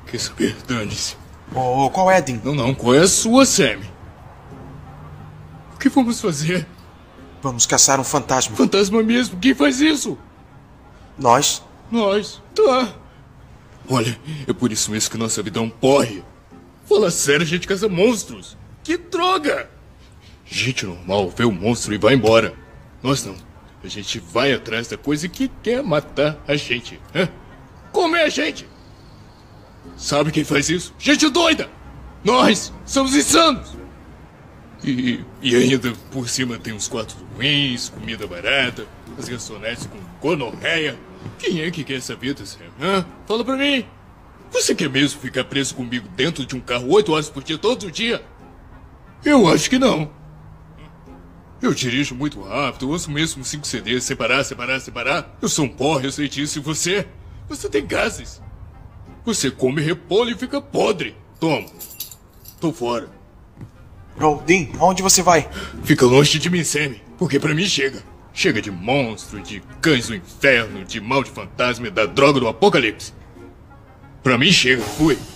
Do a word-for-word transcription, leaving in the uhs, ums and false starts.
Quer saber? Dane-se. Oh, qual é, Dean? Não, não. Qual é a sua, Sam? O que vamos fazer? Vamos caçar um fantasma. Fantasma mesmo? Quem faz isso? Nós? Nós. Tá. Olha, é por isso mesmo que nossa vida é um porre. Fala sério, a gente caça monstros. Que droga! Gente normal vê o monstro e vai embora. Nós não. A gente vai atrás da coisa que quer matar a gente. Hã? Comer a gente. Sabe quem faz isso? Gente doida! Nós somos insanos! E, e ainda por cima tem uns quartos ruins, comida barata, as garçonetes com gonorreia. Quem é que quer essa vida, Sam? Hã? Fala pra mim! Você quer mesmo ficar preso comigo dentro de um carro oito horas por dia, todo dia? Eu acho que não. Eu dirijo muito rápido, ouço mesmo cinco C Ds, separar, separar, separar. Eu sou um porre, eu sei disso. E você? Você tem gases. Você come repolho e fica podre. Toma. Tô fora. Oh, Dean, aonde você vai? Fica longe de mim, Sam, porque pra mim chega. Chega de monstro, de cães do inferno, de mal de fantasma e da droga do apocalipse. Pra mim chega, fui.